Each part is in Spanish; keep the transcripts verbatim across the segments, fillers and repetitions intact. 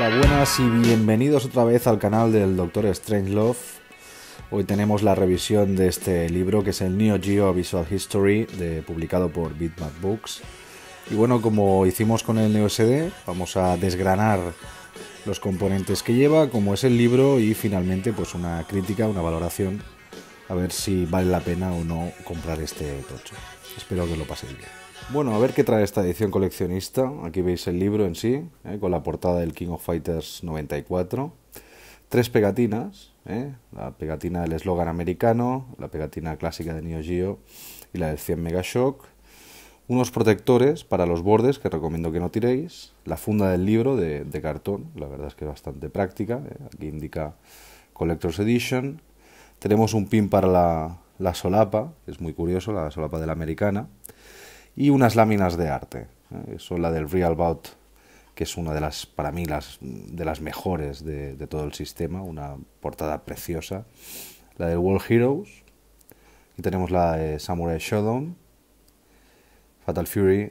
Hola, buenas y bienvenidos otra vez al canal del doctor Strangelove. Hoy tenemos la revisión de este libro que es el Neo Geo Visual History, de, publicado por Bitmap Books. Y bueno, como hicimos con el Neo S D, vamos a desgranar los componentes que lleva, como es el libro, y finalmente pues una crítica, una valoración, a ver si vale la pena o no comprar este tocho. Espero que lo paséis bien. Bueno, a ver qué trae esta edición coleccionista. Aquí veis el libro en sí, ¿eh? Con la portada del King of Fighters noventa y cuatro. Tres pegatinas, ¿eh? La pegatina del eslogan americano, la pegatina clásica de Neo Geo y la del cien Megashock. Unos protectores para los bordes que recomiendo que no tiréis. La funda del libro de, de cartón, la verdad es que es bastante práctica, ¿eh? Aquí indica Collector's Edition. Tenemos un pin para la, la solapa, que es muy curioso, la solapa de la americana. Y unas láminas de arte, ¿eh? Son la del Real Bout, que es una de las, para mí, las, de las mejores de, de todo el sistema, una portada preciosa. La del World Heroes, y tenemos la de Samurai Shodown, Fatal Fury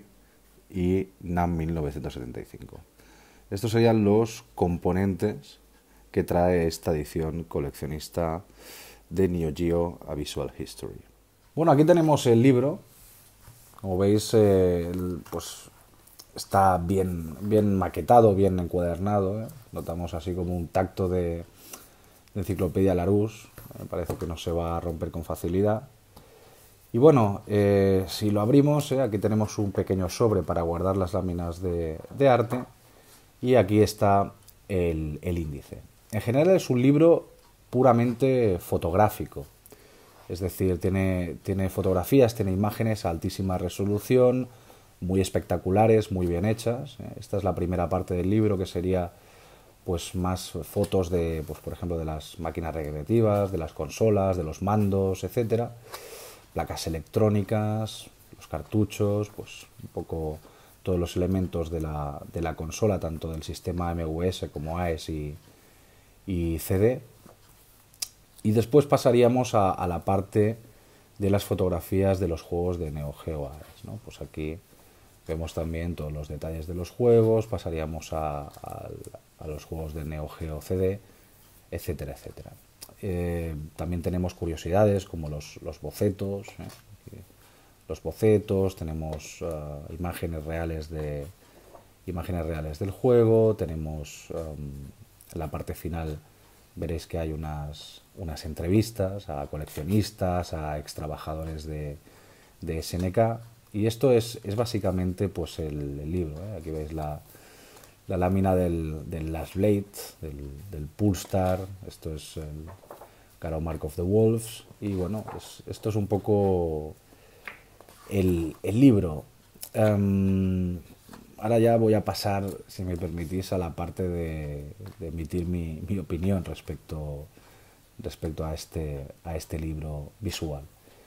y NAM mil novecientos setenta y cinco. Estos serían los componentes que trae esta edición coleccionista de Neo Geo A Visual History. Bueno, aquí tenemos el libro. Como veis, eh, pues está bien, bien maquetado, bien encuadernado, ¿eh? Notamos así como un tacto de, de enciclopedia Larousse. Me parece que no se va a romper con facilidad. Y bueno, eh, si lo abrimos, ¿eh? Aquí tenemos un pequeño sobre para guardar las láminas de, de arte. Y aquí está el, el índice. En general es un libro puramente fotográfico. Es decir, tiene, tiene fotografías, tiene imágenes a altísima resolución, muy espectaculares, muy bien hechas. Esta es la primera parte del libro, que sería pues más fotos de, pues, por ejemplo, de las máquinas recreativas, de las consolas, de los mandos, etcétera. Placas electrónicas, los cartuchos, pues un poco todos los elementos de la, de la consola, tanto del sistema M V S como A E S y, y C D. Y después pasaríamos a, a la parte de las fotografías de los juegos de Neo Geo A E S, ¿no? Pues aquí vemos también todos los detalles de los juegos, pasaríamos a, a, a los juegos de Neo Geo C D, etcétera, etcétera. Eh, también tenemos curiosidades como los, los bocetos, ¿eh? Aquí, los bocetos, tenemos uh, imágenes reales de imágenes reales del juego, tenemos um, en la parte final veréis que hay unas, unas entrevistas a coleccionistas, a ex trabajadores de, de S N K, y esto es, es básicamente pues el, el libro, ¿eh? Aquí veis la, la lámina del, del Last Blade, del, del Pulstar, esto es el Caro Mark of the Wolves, y bueno, es, esto es un poco el, el libro. Um, Ahora ya voy a pasar, si me permitís, a la parte de, de emitir mi, mi opinión respecto, respecto a, este, a este libro visual.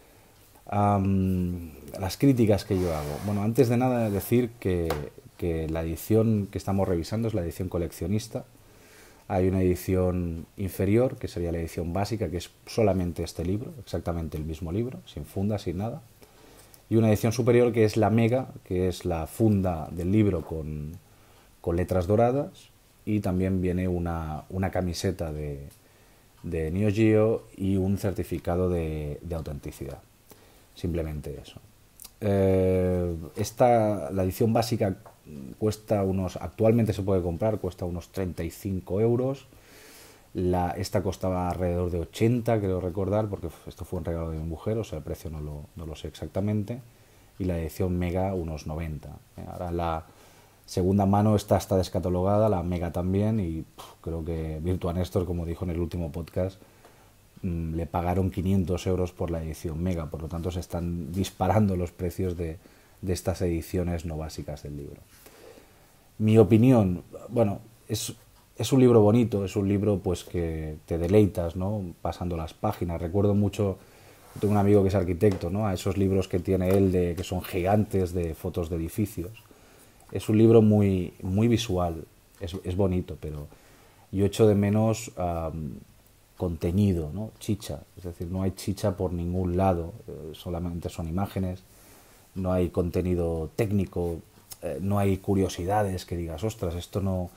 Um, las críticas que yo hago. Bueno, antes de nada decir que, que la edición que estamos revisando es la edición coleccionista. Hay una edición inferior, que sería la edición básica, que es solamente este libro, exactamente el mismo libro, sin funda, sin nada. Y una edición superior que es la Mega, que es la funda del libro con, con letras doradas, y también viene una, una camiseta de, de Neo Geo y un certificado de, de autenticidad. Simplemente eso. Eh, esta, la edición básica cuesta unos, actualmente se puede comprar, cuesta unos treinta y cinco euros. La, esta costaba alrededor de ochenta, creo recordar, porque esto fue un regalo de mi mujer, o sea, el precio no lo, no lo sé exactamente. Y la edición Mega unos noventa. ¿eh? Ahora la segunda mano esta está descatalogada, la Mega también, y pff, creo que Virtua Nestor, como dijo en el último podcast, mmm, le pagaron quinientos euros por la edición Mega, por lo tanto se están disparando los precios de, de estas ediciones no básicas del libro. Mi opinión, bueno, es... Es un libro bonito, es un libro pues que te deleitas, ¿no? Pasando las páginas. Recuerdo mucho, tengo un amigo que es arquitecto, ¿no? A esos libros que tiene él de que son gigantes de fotos de edificios. Es un libro muy, muy visual, es, es bonito, pero yo echo de menos um, contenido, ¿no? Chicha, es decir, no hay chicha por ningún lado, eh, solamente son imágenes, no hay contenido técnico, eh, no hay curiosidades que digas, ostras, esto no...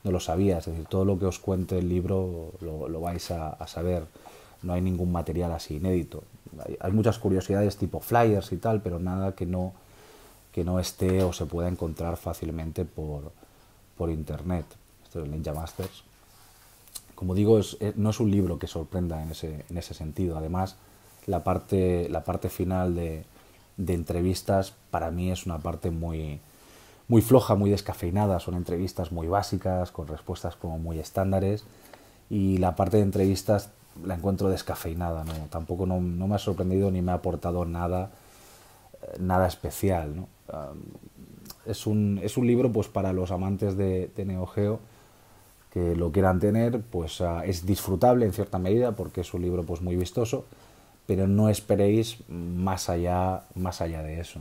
no lo sabía. Es decir, todo lo que os cuente el libro lo, lo vais a, a saber. No hay ningún material así inédito. Hay, hay muchas curiosidades tipo flyers y tal, pero nada que no, que no esté o se pueda encontrar fácilmente por, por internet. Esto es el Ninja Masters. Como digo, es, es, no es un libro que sorprenda en ese, en ese sentido. Además, la parte, la parte final de, de entrevistas para mí es una parte muy, muy floja, muy descafeinada. Son entrevistas muy básicas, con respuestas como muy estándares. Y la parte de entrevistas la encuentro descafeinada, ¿no? Tampoco no, no me ha sorprendido ni me ha aportado nada, nada especial, ¿no? Um, es, un, es un libro pues para los amantes de, de Neo Geo que lo quieran tener, pues uh, es disfrutable en cierta medida porque es un libro pues muy vistoso, pero no esperéis más allá, más allá de eso.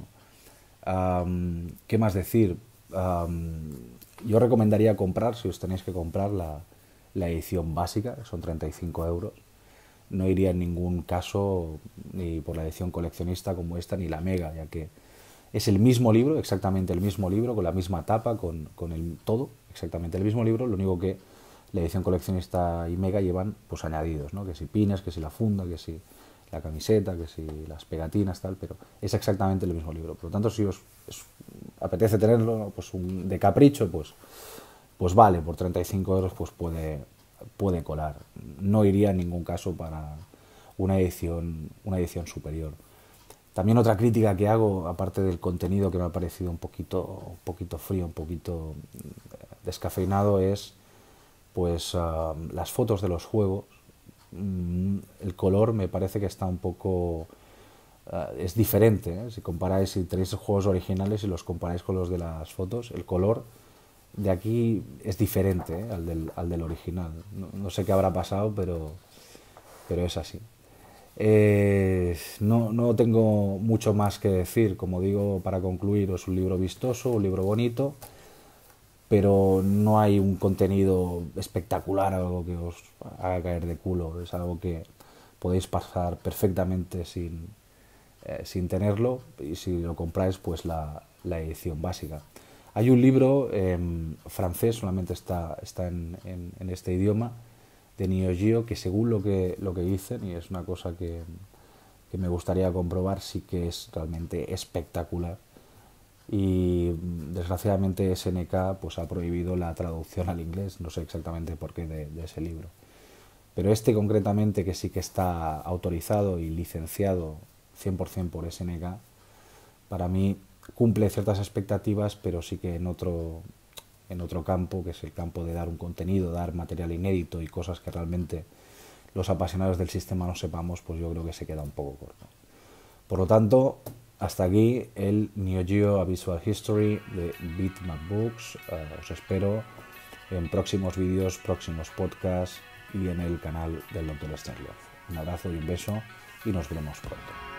Um, ¿Qué más decir? Um, yo recomendaría comprar, si os tenéis que comprar, la, la edición básica, que son treinta y cinco euros. No iría en ningún caso ni por la edición coleccionista como esta, ni la Mega, ya que es el mismo libro, exactamente el mismo libro, con la misma tapa, con, con el todo, exactamente el mismo libro, lo único que la edición coleccionista y Mega llevan pues añadidos, ¿no? Que si pines, que si la funda, que si la camiseta, que si las pegatinas, tal, pero es exactamente el mismo libro. Por lo tanto, si os, os apetece tenerlo pues un, de capricho, pues, pues vale, por treinta y cinco euros pues puede, puede colar. No iría en ningún caso para una edición, una edición superior. También otra crítica que hago, aparte del contenido que me ha parecido un poquito, un poquito frío, un poquito descafeinado, es pues uh, las fotos de los juegos. Mm, el color me parece que está un poco... Uh, es diferente, ¿eh? Si comparáis, si tenéis juegos originales y los comparáis con los de las fotos, el color de aquí es diferente, ¿eh? al, del, al del original. No, no sé qué habrá pasado, pero, pero es así. Eh, no, no tengo mucho más que decir. Como digo, para concluir, es un libro vistoso, un libro bonito, pero no hay un contenido espectacular, algo que os haga caer de culo. Es algo que podéis pasar perfectamente sin, eh, sin tenerlo, y si lo compráis, pues la, la edición básica. Hay un libro eh, francés, solamente está, está en, en, en este idioma, de Neo Geo, que según lo que, lo que dicen, y es una cosa que, que me gustaría comprobar, sí que es realmente espectacular. Y desgraciadamente S N K pues ha prohibido la traducción al inglés, no sé exactamente por qué, de, de ese libro. Pero este concretamente, que sí que está autorizado y licenciado cien por ciento por S N K, para mí cumple ciertas expectativas, pero sí que en otro, en otro campo, que es el campo de dar un contenido, dar material inédito y cosas que realmente los apasionados del sistema no sepamos, pues yo creo que se queda un poco corto. Por lo tanto, hasta aquí el Neo Geo A Visual History de Bitmap Books. Uh, os espero en próximos vídeos, próximos podcasts y en el canal del doctor Strangelove. Un abrazo y un beso y nos veremos pronto.